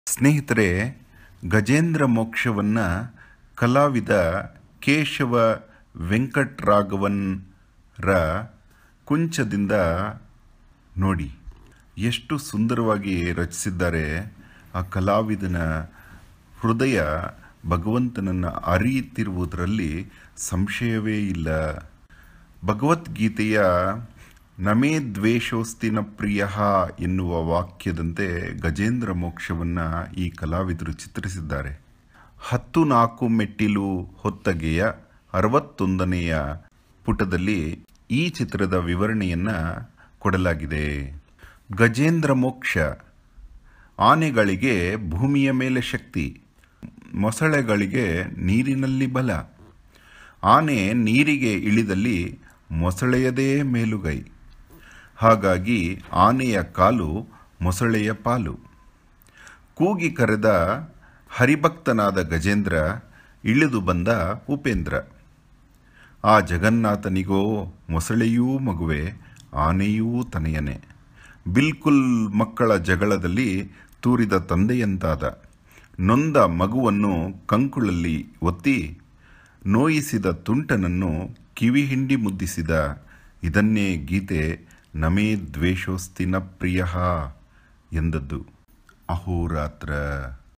ಸ್ನೇಹಿತರೆ, ಗಜೇಂದ್ರ ಮೋಕ್ಷವನ್ನು ಕಲಾವಿದ ಕೇಶವ ವೆಂಕಟರಾಘವನ್ರ ಕುಂಚದಿಂದ ನೋಡಿ ಎಷ್ಟು ಸುಂದರವಾಗಿ ರಚಿಸಿದ್ದಾರೆ. ಆ ಕಲಾವಿದನ ಹೃದಯ ಭಗವಂತನನ್ನು ಅರಿಯುತ್ತಿರುವುದರಲ್ಲಿ ಸಂಶಯವೇ ಇಲ್ಲ. ಭಗವದ್ಗೀತೆಯ ನಮೇ ದ್ವೇಷೋಸ್ತಿನ ಪ್ರಿಯ ಎನ್ನುವ ವಾಕ್ಯದಂತೆ ಗಜೇಂದ್ರ ಮೋಕ್ಷವನ್ನು ಈ ಕಲಾವಿದರು ಚಿತ್ರಿಸಿದ್ದಾರೆ. 14 ಮೆಟ್ಟಿಲು ಹೊತ್ತಗೆಯ 61ನೆಯ ಪುಟದಲ್ಲಿ ಈ ಚಿತ್ರದ ವಿವರಣೆಯನ್ನು ಕೊಡಲಾಗಿದೆ. ಗಜೇಂದ್ರ ಮೋಕ್ಷ. ಆನೆಗಳಿಗೆ ಭೂಮಿಯ ಮೇಲೆ ಶಕ್ತಿ, ಮೊಸಳೆಗಳಿಗೆ ನೀರಿನಲ್ಲಿ ಬಲ. ಆನೆ ನೀರಿಗೆ ಇಳಿದಲ್ಲಿ ಮೊಸಳೆಯದೇ ಮೇಲುಗೈ. ಹಾಗಾಗಿ ಆನೆಯ ಕಾಲು ಮೊಸಳೆಯ ಪಾಲು. ಕೂಗಿ ಕರೆದ ಹರಿಭಕ್ತನಾದ ಗಜೇಂದ್ರ, ಇಳಿದು ಬಂದ ಉಪೇಂದ್ರ. ಆ ಜಗನ್ನಾಥನಿಗೋ ಮೊಸಳೆಯೂ ಮಗುವೆ, ಆನೆಯೂ ತನೆಯನೆ. ಬಿಲ್ಕುಲ್ ಮಕ್ಕಳ ಜಗಳದಲ್ಲಿ ತೂರಿದ ತಂದೆಯಂತಾದ. ನೊಂದ ಮಗುವನ್ನು ಕಂಕುಳಲ್ಲಿ ಒತ್ತಿ ನೋಯಿಸಿದ ತುಂಟನನ್ನು ಕಿವಿ ಹಿಂಡಿ ಮುದ್ದಿಸಿದ. ಇದನ್ನೇ ಗೀತೆ ನಮೇ ದ್ವೇಷೋಸ್ತಿನ ಪ್ರಿಯ ಎಂದದ್ದು. ಅಹೋರಾತ್ರ.